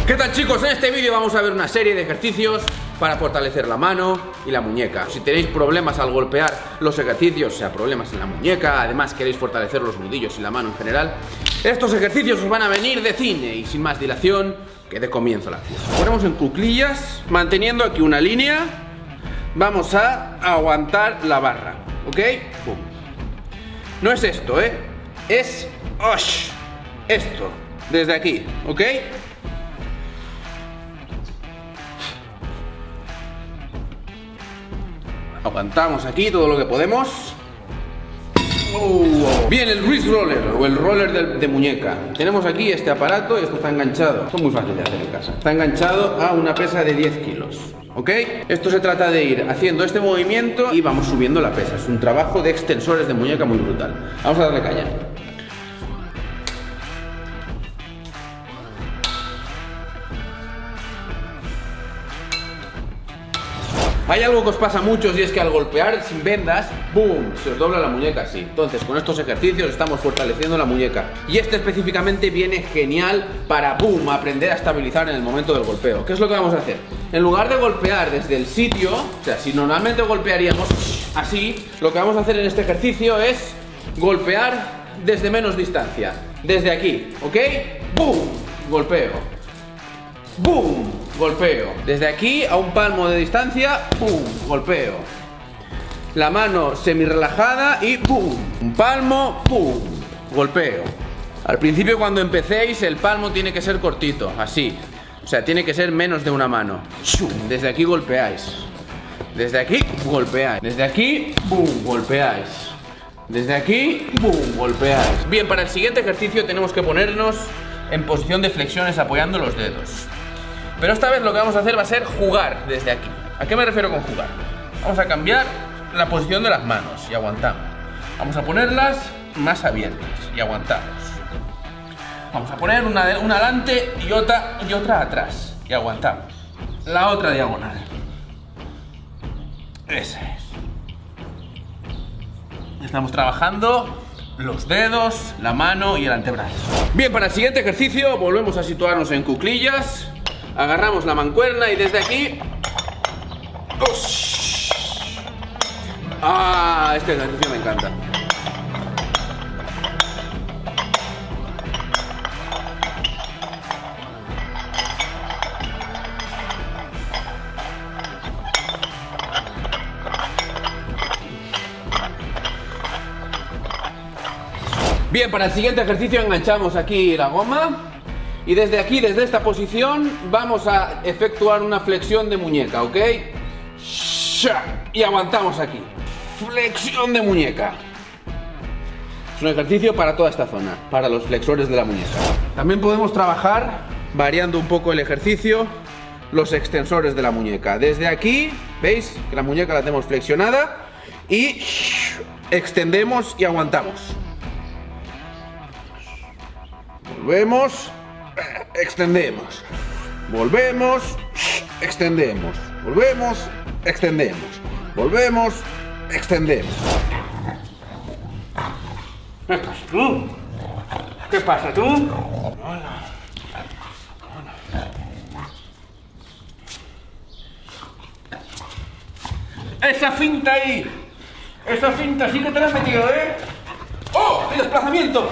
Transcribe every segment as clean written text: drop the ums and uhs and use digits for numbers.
¿Qué tal, chicos? En este vídeo vamos a ver una serie de ejercicios para fortalecer la mano y la muñeca. Si tenéis problemas al golpear los ejercicios, o sea, problemas en la muñeca, además queréis fortalecer los nudillos y la mano en general, estos ejercicios os van a venir de cine. Y sin más dilación, que dé comienzo la acción. Ponemos en cuclillas, manteniendo aquí una línea. Vamos a aguantar la barra, ¿ok? Pum. No es esto, es esto, desde aquí, ¿ok? Aguantamos aquí todo lo que podemos. Bien, el wrist roller o el roller de muñeca. Tenemos aquí este aparato y esto está enganchado. Esto es muy fácil de hacer en casa. Está enganchado a una pesa de 10 kilos. ¿Ok? Esto se trata de ir haciendo este movimiento y vamos subiendo la pesa. Es un trabajo de extensores de muñeca muy brutal. Vamos a darle caña. Hay algo que os pasa a muchos y es que al golpear sin vendas, ¡boom!, se os dobla la muñeca así. Entonces, con estos ejercicios estamos fortaleciendo la muñeca. Y este específicamente viene genial para, ¡boom!, aprender a estabilizar en el momento del golpeo. ¿Qué es lo que vamos a hacer? En lugar de golpear desde el sitio, o sea, si normalmente golpearíamos así, lo que vamos a hacer en este ejercicio es golpear desde menos distancia. Desde aquí, ¿ok? ¡Boom!, golpeo. ¡Boom!, golpeo. Desde aquí a un palmo de distancia, ¡pum!, golpeo. La mano semi relajada y ¡pum!, un palmo, ¡pum!, golpeo. Al principio, cuando empecéis, el palmo tiene que ser cortito, así. O sea, tiene que ser menos de una mano. Desde aquí golpeáis. Desde aquí golpeáis. Desde aquí, ¡pum!, golpeáis. Desde aquí, ¡pum!, golpeáis. Bien, para el siguiente ejercicio tenemos que ponernos en posición de flexiones apoyando los dedos. Pero esta vez lo que vamos a hacer va a ser jugar desde aquí. ¿A qué me refiero con jugar? Vamos a cambiar la posición de las manos y aguantamos. Vamos a ponerlas más abiertas y aguantamos. Vamos a poner una adelante y otra atrás y aguantamos. La otra diagonal. Esa es. Estamos trabajando los dedos, la mano y el antebrazo. Bien, para el siguiente ejercicio volvemos a situarnos en cuclillas. Agarramos la mancuerna y desde aquí... ¡Ah! Este ejercicio me encanta. Bien, para el siguiente ejercicio enganchamos aquí la goma. Y desde aquí, desde esta posición, vamos a efectuar una flexión de muñeca, ¿ok? Y aguantamos aquí. Flexión de muñeca. Es un ejercicio para toda esta zona, para los flexores de la muñeca. También podemos trabajar, variando un poco el ejercicio, los extensores de la muñeca. Desde aquí, ¿veis? Que la muñeca la tenemos flexionada y extendemos y aguantamos. Volvemos. Extendemos, volvemos, extendemos, volvemos, extendemos, volvemos, extendemos. ¿Qué pasa tú? ¿Qué pasa tú? Esa finta ahí, esa finta sí que te la has metido, ¿eh? ¡Oh! ¡El desplazamiento!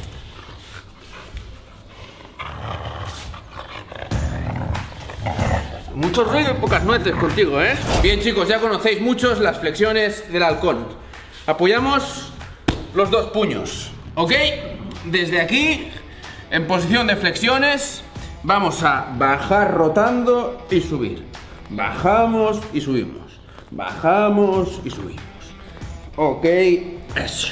Mucho ruido y pocas nueces contigo, ¿eh? Bien, chicos, ya conocéis muchos las flexiones del halcón. Apoyamos los dos puños, ¿ok? Desde aquí, en posición de flexiones, vamos a bajar rotando y subir. Bajamos y subimos. Bajamos y subimos. Ok, eso.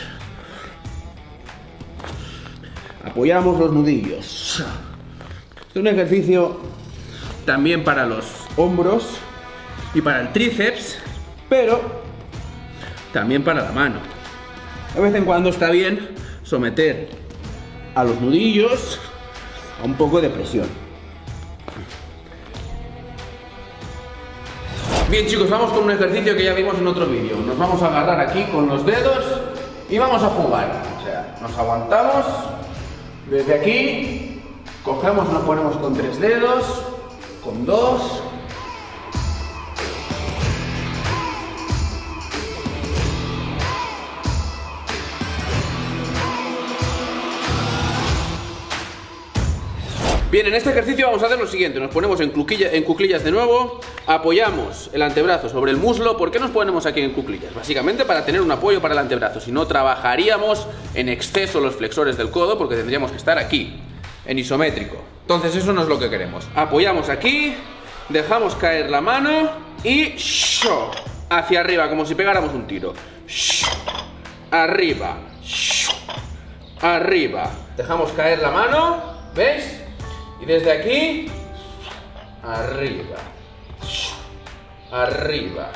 Apoyamos los nudillos. Es un ejercicio también para los hombros y para el tríceps, pero también para la mano. De vez en cuando está bien someter a los nudillos a un poco de presión. Bien, chicos, vamos con un ejercicio que ya vimos en otro vídeo. Nos vamos a agarrar aquí con los dedos y vamos a jugar. O sea, nos aguantamos desde aquí Cogemos, nos ponemos con 3 dedos, con 2. Bien, en este ejercicio vamos a hacer lo siguiente. Nos ponemos en cuclillas de nuevo. Apoyamos el antebrazo sobre el muslo. ¿Por qué nos ponemos aquí en cuclillas? Básicamente para tener un apoyo para el antebrazo. Si no, trabajaríamos en exceso los flexores del codo, porque tendríamos que estar aquí, en isométrico. Entonces eso no es lo que queremos. Apoyamos aquí, dejamos caer la mano y hacia arriba, como si pegáramos un tiro. Arriba, arriba. Dejamos caer la mano, ¿veis? Y desde aquí, arriba, arriba,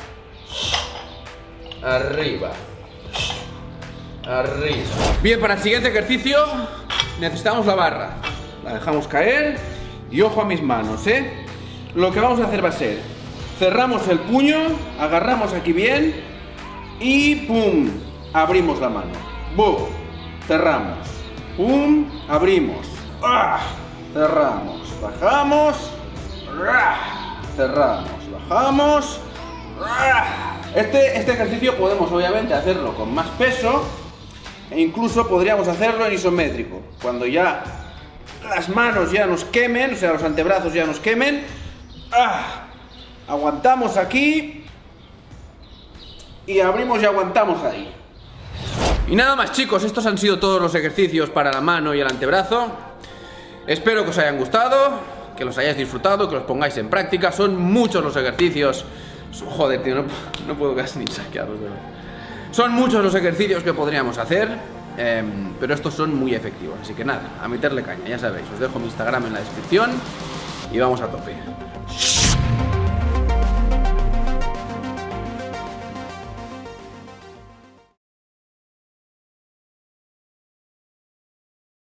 arriba, arriba. Bien, para el siguiente ejercicio necesitamos la barra. La dejamos caer y ojo a mis manos, ¿eh? Lo que vamos a hacer va a ser, cerramos el puño, agarramos aquí bien y ¡pum! Abrimos la mano. ¡Bum! Cerramos. ¡Pum! Abrimos. ¡Ah! Cerramos, bajamos, cerramos, bajamos. Este ejercicio podemos obviamente hacerlo con más peso e incluso podríamos hacerlo en isométrico. Cuando ya las manos ya nos quemen, o sea, los antebrazos ya nos quemen, aguantamos aquí y abrimos y aguantamos ahí. Y nada más, chicos, estos han sido todos los ejercicios para la mano y el antebrazo. Espero que os hayan gustado, que los hayáis disfrutado, que los pongáis en práctica. Son muchos los ejercicios. Joder, tío, no puedo casi ni saquearlos, ¿verdad? Son muchos los ejercicios que podríamos hacer, pero estos son muy efectivos. Así que nada, a meterle caña, ya sabéis. Os dejo mi Instagram en la descripción y vamos a tope.